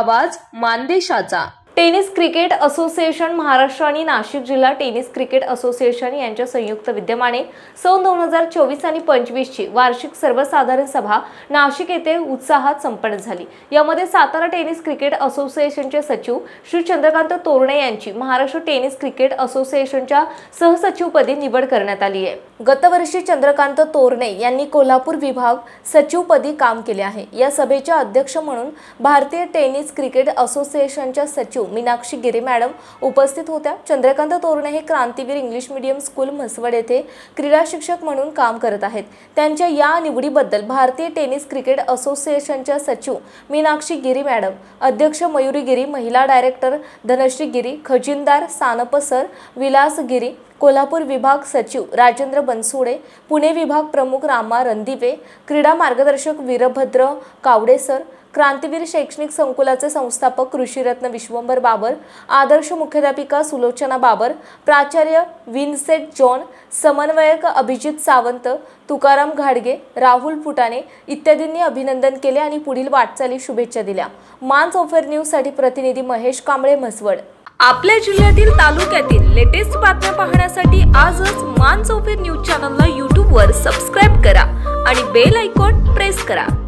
आवाज मानदेशाचा। Tennis cricket association Maharashtra आणि नाशिक जिल्हा टेनिस क्रिकेट असोसिएशन यांच्या संयुक्त विद्यमाने सन 2024 आणि 25 ची वार्षिक सर्वसाधारण सभा नाशिक येथे उत्साहात संपन्न झाली। यामध्ये सातारा टेनिस क्रिकेट असोसिएशनचे सचिव श्री चंद्रकांत तोरणे यांची महाराष्ट्र टेनिस क्रिकेट असोसिएशनच्या सहसचिवपदी निवड करण्यात आली आहे। गतवर्षी चंद्रकांत तोरणे यांनी कोल्हापूर विभाग सचिवपदी काम केले आहे। या सभेच्या अध्यक्ष म्हणून भारतीय टेनिस क्रिकेट असोसिएशनच्या सचिव मीनाक्षी गिरी मॅडम उपस्थित होत्या। चंद्रकांत तोरणे हे Krantiveer English medium school Mhaswad येथे क्रीडा शिक्षक म्हणून काम करत आहेत। त्यांच्या या निवडीबद्दल भारतीय टेनिस क्रिकेट असोसिएशनच्या सचिव मीनाक्षी गिरी मॅडम, अध्यक्ष मयुरी गिरी, महिला डायरेक्टर धनश्री गिरी, खजिनदार सानप सर, विलास गिरी, कोल्हापूर विभाग सचिव राजेंद्र बनसोडे, पुणे विभाग प्रमुख रामा रणदिवे, क्रीडा मार्गदर्शक वीरभद्र कावडे सर, क्रांतीवीर शैक्षणिक संकुलाचे संस्थापक कृषीरत्न विश्वंभर बाबर, आदर्श मुख्याध्यापिका सुलोचना बाबर, प्राचार्य विन्सेंट जॉन, समन्वयक अभिजित सावंत, तुकाराम घाडगे, राहुल फुटाणे इत्यादींनी अभिनंदन केले आणि पुढील वाटचाली शुभेच्छा दिल्या। मान्स ऑफर न्यूज साठी प्रतिनिधी महेश कांबळे, म्हसवड। आपल्या जिल्ह्यातील तालुक्यातील लेटेस्ट बातम्या पाहण्यासाठी आजच मान्स ऑफर न्यूज चॅनलला YouTube वर सबस्क्राइब करा आणि बेल आयकॉन प्रेस करा।